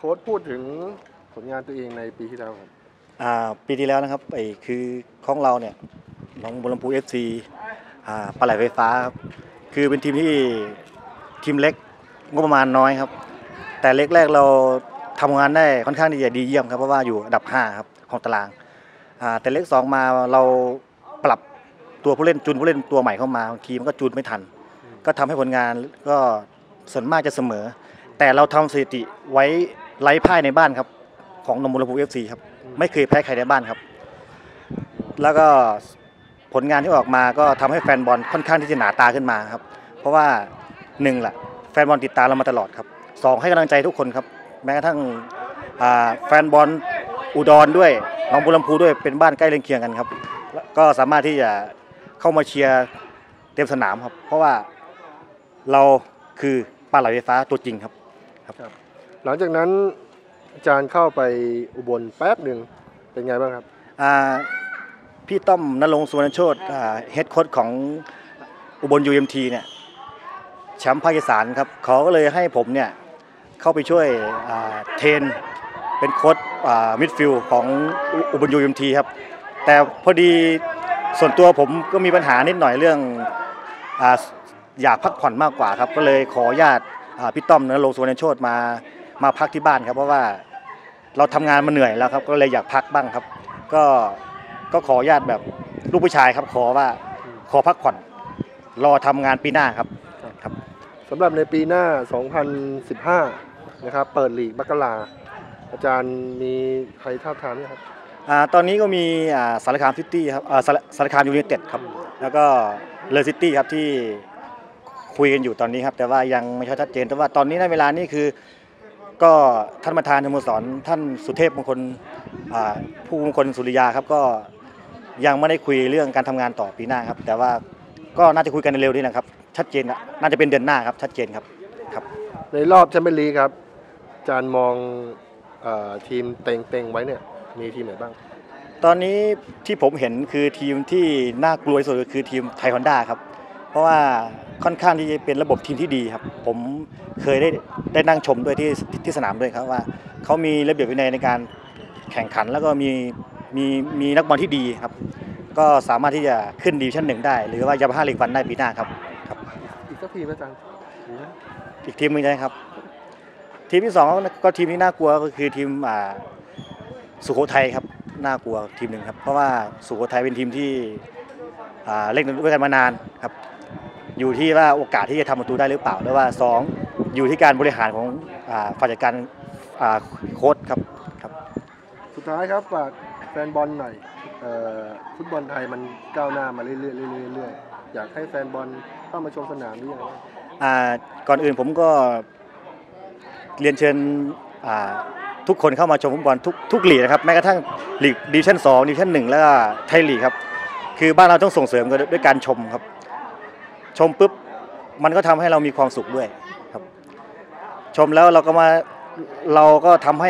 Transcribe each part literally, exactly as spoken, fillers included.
ค้ชพูดถึงผลงานตัวเองในปีที่แล้วครับอ่าปีที่แล้วนะครับไอ้คือของเราเนี่ยหนองบัวลำพูเอฟซีอ่าปลาไหลไฟฟ้าครับคือเป็นทีมที่ทีมเล็กงบประมาณน้อยครับแต่เล็กแรกเราทำงานได้ค่อนข้างที่จะดีเยี่ยมครับเพราะว่าอยู่อันดับห้าครับของตารางอ่าแต่เล็กสองมาเราปรับตัวผู้เล่นจูนผู้เล่นตัวใหม่เข้ามาทีมก็จูนไม่ทันก็ทำให้ผลงานก็ส่วนมากจะเสมอแต่เราทำสถิติไว้ไร้พ่ายในบ้านครับของหนองบัวลำพูเอฟซีครับไม่เคยแพ้ใครในบ้านครับแล้วก็ผลงานที่ออกมาก็ทำให้แฟนบอลค่อนข้างที่จะหนาตาขึ้นมาครับเพราะว่าหนึ่งแหละแฟนบอลติดตามเรามาตลอดครับสองให้กำลังใจทุกคนครับแม้กระทั่งแฟนบอลอุดรด้วยหนองบัวลำพูด้วยเป็นบ้านใกล้เรือนเคียงกันครับก็สามารถที่จะเข้ามาเชียร์เต็มสนามครับเพราะว่าเราคือปลาไหลไฟฟ้าตัวจริงครับครับหลังจากนั้นอาจารย์เข้าไปอุบลแป๊บหนึ่งเป็นไงบ้างครับพี่ต้อมณรงค์สุวรรณโชติเฮดโค้ชของอุบล ยู เอ็ม ที เนี่ยแชมป์ภาคอีสานครับเขาก็เลยให้ผมเนี่ยเข้าไปช่วยเทรนเป็นโค้ชมิดฟิลด์ของอุบล ยู เอ็ม ที ครับแต่พอดีส่วนตัวผมก็มีปัญหานิดหน่อยเรื่องอยากพักผ่อนมากกว่าครับก็เลยขออนุญาตพี่ต้อมณรงค์สุวรรณโชติมามาพักที่บ้านครับเพราะว่าเราทำงานมาเหนื่อยแล้วครับก็เลยอยากพักบ้างครับก็ก็ขออนุญาตแบบลูกผู้ชายครับขอว่าขอพักผ่อนรอทำงานปีหน้าครับครับสำหรับในปีหน้าสองพันสิบห้านะครับเปิดลีกบักกะลาอาจารย์มีใครท้าทามไหมครับอ่าตอนนี้ก็มีอ่าสารคามซิตี้ครับอ่าสารคามยูไนเต็ดครับแล้วก็เลอซิตี้ครับที่คุยกันอยู่ตอนนี้ครับแต่ว่ายังไม่ชัดเจนแต่ว่าตอนนี้ในเวลานี้คือก็ท่านประธานสโมสรท่านสุเทพมงคลผู้มงคลสุริยาครับก็ยังไม่ได้คุยเรื่องการทำงานต่อปีหน้าครับแต่ว่าก็น่าจะคุยกันในเร็วนี้นะครับชัดเจนน่าจะเป็นเดือนหน้าครับชัดเจนครับครับในรอบแชมเปี้ยนลีกครับอาจารย์มองทีมเต็งๆไว้เนี่ยมีทีมไหนบ้างตอนนี้ที่ผมเห็นคือทีมที่น่ากลัวที่สุดคือทีมไทยฮอนด้าครับเพราะว่าค่อนข้างที่จะเป็นระบบทีมที่ดีครับผมเคยได้ได้นั่งชมด้วยที่ที่สนามด้วยครับว่าเขามีระเบียบวินัยในการแข่งขันแล้วก็มีมีมีนักบอลที่ดีครับก็สามารถที่จะขึ้นดิวิชั่นหนึ่งได้หรือว่ายามาฮ่าลีกวันได้ปีหน้าครับครับอีกสักทีอาจารย์อีกทีมนึงใช่ครับทีมที่สองก็ทีมที่น่ากลัวก็คือทีมสุโขทัยครับน่ากลัวทีมหนึ่งครับเพราะว่าสุโขทัยเป็นทีมที่เล่นด้วยกันมานานครับอยู่ที่ว่าโอกาสที่จะทำประตูได้หรือเปล่าแล้วว่าสองอยู่ที่การบริหารของฝ่ายจัดการโค้ชครับครับสุดท้ายครับฝากแฟนบอลหน่อยฟุตบอลไทยมันก้าวหน้ามาเรื่อยๆเรื่อยๆอยากให้แฟนบอลเข้ามาชมสนามหรือยังก่อนอื่นผมก็เรียนเชิญทุกคนเข้ามาชมฟุตบอลทุกทุกลีกนะครับแม้กระทั่งลีกดิวิชั่นสองดิวิชั่นหนึ่งแล้วก็ไทยลีกครับคือบ้านเราต้องส่งเสริมกันด้วยการชมครับชมปุ๊บมันก็ทำให้เรามีความสุขด้วยครับชมแล้วเราก็มาเราก็ทำให้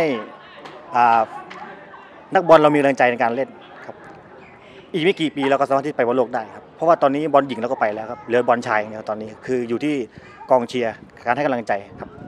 นักบอลเรามีแรงใจในการเล่นครับอีกไม่กี่ปีเราก็สามารถที่ไปบอลโลกได้ครับเพราะว่าตอนนี้บอลหญิงเราก็ไปแล้วครับเหลือบอลชายอย่างเดียวตอนนี้คืออยู่ที่กองเชียร์การให้กำลังใจครับ